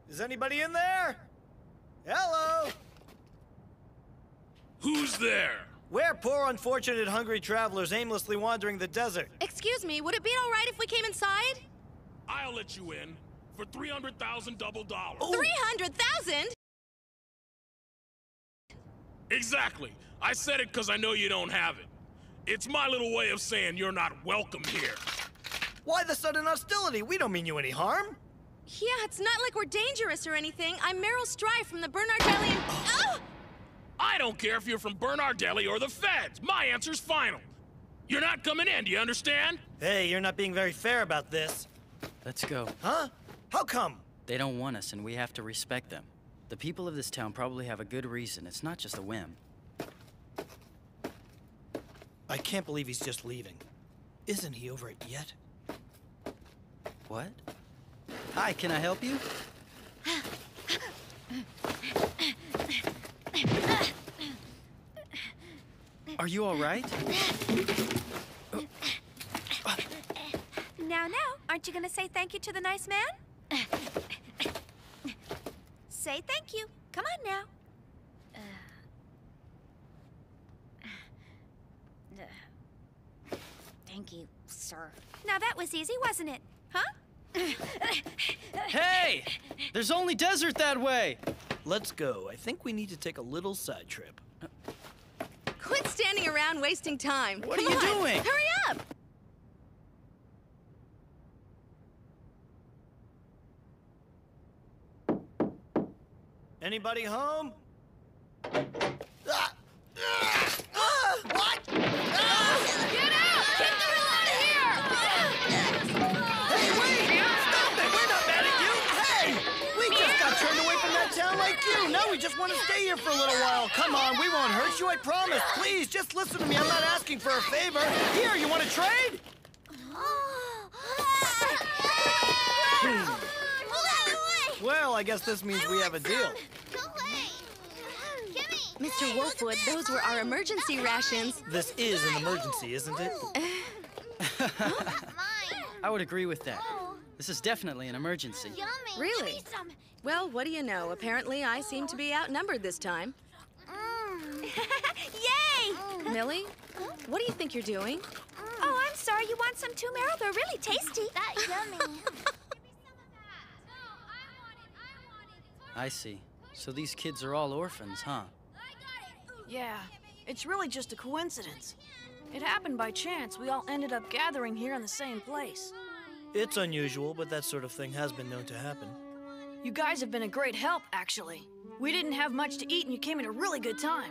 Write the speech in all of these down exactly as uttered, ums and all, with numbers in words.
Is anybody in there? Hello? Who's there? We're poor, unfortunate, hungry travelers aimlessly wandering the desert. Excuse me, would it be all right if we came inside? I'll let you in for three hundred thousand double dollars. three hundred thousand? Exactly. I said it because I know you don't have it. It's my little way of saying you're not welcome here. Why the sudden hostility? We don't mean you any harm. Yeah, it's not like we're dangerous or anything. I'm Meryl Strife from the Bernardellian... Oh! I don't care if you're from Bernardelli or the feds. My answer's final. You're not coming in, do you understand? Hey, you're not being very fair about this. Let's go. Huh? How come? They don't want us, and we have to respect them. The people of this town probably have a good reason. It's not just a whim. I can't believe he's just leaving. Isn't he over it yet? What? Hi, can I help you? Are you all right? Now, now, aren't you gonna say thank you to the nice man? Say thank you. Come on now. Thank you, sir. Now that was easy, wasn't it? Huh? Hey! There's only desert that way! Let's go. I think we need to take a little side trip. Quit standing around wasting time. What Come are you on, doing? Hurry up! Anybody home? Ah! Ah! Ah! What? Ah! Get out! Get the hell out of here! Hey, wait! Stop it! We're not mad at you! Hey! We just got turned away from that town like you! Now we just want to stay here for a little while! Come on, we won't hurt you, I promise! Please, just listen to me, I'm not asking for a favor! Here, you want to trade? Well, I guess this means we have a deal. Mister Wolfwood, those were our emergency rations. This is an emergency, isn't it? I would agree with that. This is definitely an emergency. Really? Well, what do you know? Apparently, I seem to be outnumbered this time. Yay! Millie, what do you think you're doing? Oh, I'm sorry. You want some too, Meryl? They're really tasty. That's yummy. I see. So these kids are all orphans, huh? Yeah, it's really just a coincidence. It happened by chance. We all ended up gathering here in the same place. It's unusual, but that sort of thing has been known to happen. You guys have been a great help, actually. We didn't have much to eat and you came at a really good time.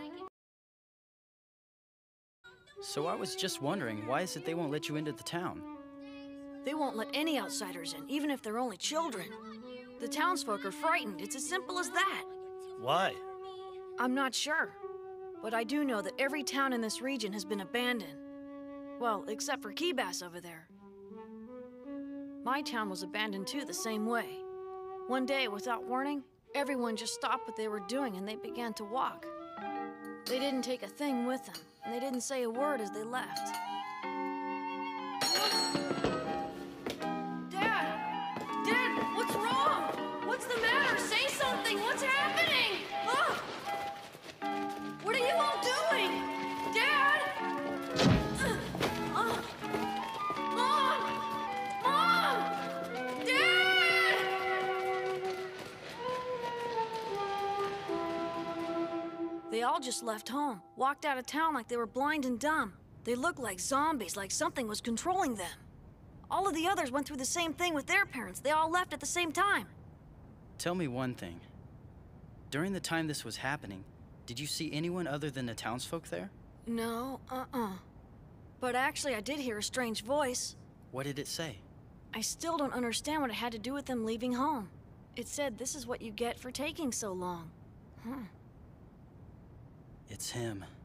So I was just wondering, why is it they won't let you into the town? They won't let any outsiders in, even if they're only children. The townsfolk are frightened. It's as simple as that. Why? I'm not sure. But I do know that every town in this region has been abandoned. Well, except for Keybas over there. My town was abandoned too, the same way. One day, without warning, everyone just stopped what they were doing and they began to walk. They didn't take a thing with them, and they didn't say a word as they left. Dad! Dad, what's wrong? What's the matter? Say something! What's happening? Ah! What are you all doing? Dad! Uh, Mom! Mom! Dad! They all just left home, walked out of town like they were blind and dumb. They looked like zombies, like something was controlling them. All of the others went through the same thing with their parents. They all left at the same time. Tell me one thing. During the time this was happening, did you see anyone other than the townsfolk there? No, uh-uh. But actually, I did hear a strange voice. What did it say? I still don't understand what it had to do with them leaving home. It said, "This is what you get for taking so long." Hmm. It's him.